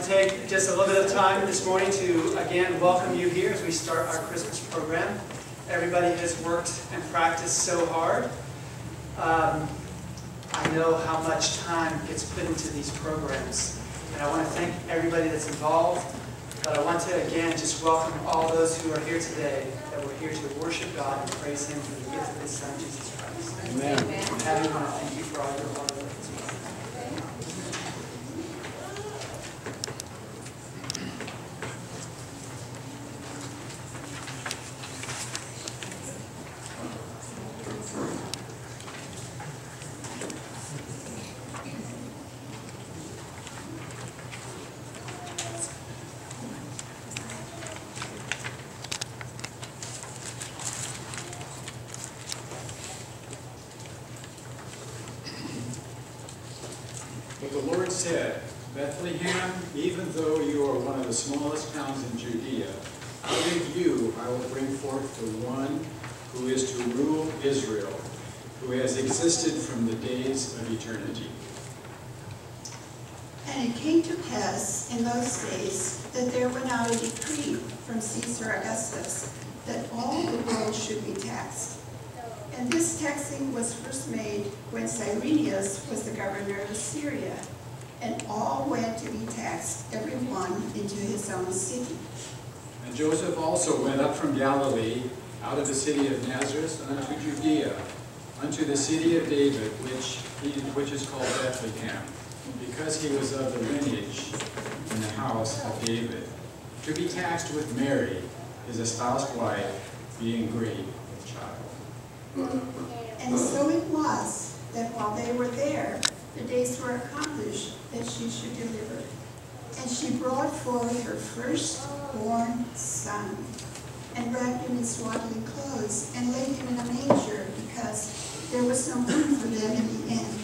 to take just a little bit of time this morning to again welcome you here as we start our Christmas program. Everybody has worked and practiced so hard. I know how much time gets put into these programs, and I want to thank everybody that's involved. But I want to again just welcome all those who are here today, that we're here to worship God and praise Him for the gift of His Son, Jesus Christ. Amen. And Patty, I want to thank you for all your hard work as well. But the Lord said, Bethlehem, even though you are one of the smallest towns in Judea, out of you I will bring forth the one who is to rule Israel, who has existed from the days of eternity. And it came to pass in those days that there went out a decree from Caesar Augustus that all the world should be taxed. And this taxing was first made when Cyrenius was the governor of Syria, and all went to be taxed, every one into his own city. And Joseph also went up from Galilee, out of the city of Nazareth, unto Judea, unto the city of David, which is called Bethlehem, because he was of the lineage in the house of David, to be taxed with Mary, his espoused wife, being great with child. And so it was that while they were there, the days were accomplished that she should deliver. And she brought forth her firstborn son, and wrapped him in swaddling clothes, and laid him in a manger, because there was no room for them in the inn.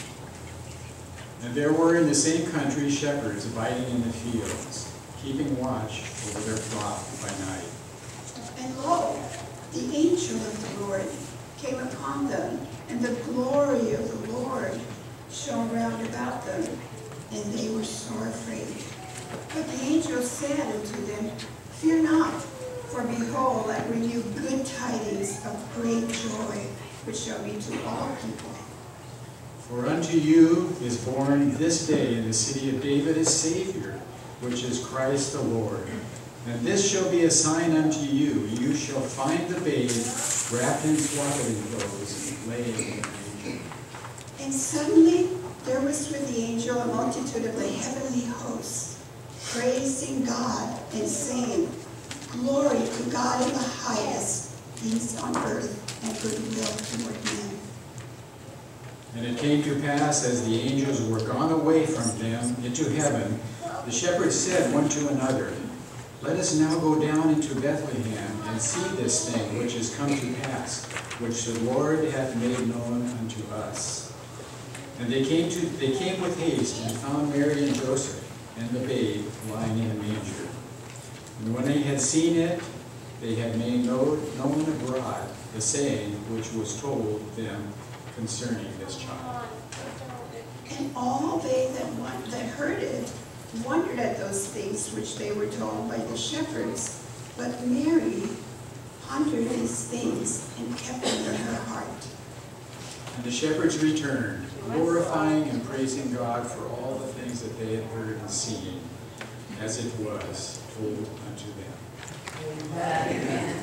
And there were in the same country shepherds abiding in the fields, keeping watch over their flock by night. And lo, the angel of the Lord came upon them, and the glory of the Lord shone round about them, and they were sore afraid. But the angel said unto them, Fear not, for behold, I bring you good tidings of great joy, which shall be to all people. For unto you is born this day in the city of David a Savior, which is Christ the Lord. And this shall be a sign unto you. You shall find the babe wrapped in swaddling clothes, laying in a manger. And suddenly there was with the angel a multitude of the heavenly hosts, praising God and saying, Glory to God in the highest, peace on earth, and goodwill toward men. And it came to pass, as the angels were gone away from them into heaven, the shepherds said one to another, Let us now go down into Bethlehem, and see this thing which is come to pass, which the Lord hath made known unto us. And they came with haste, and found Mary and Joseph, and the babe lying in a manger. And when they had seen it, they had made known abroad the saying which was told them concerning this child. And all they that heard it wondered at those things which they were told by the shepherds. But Mary pondered these things and kept them in her heart. And the shepherds returned, glorifying and praising God for all the things that they had heard and seen, as it was told unto them. Amen.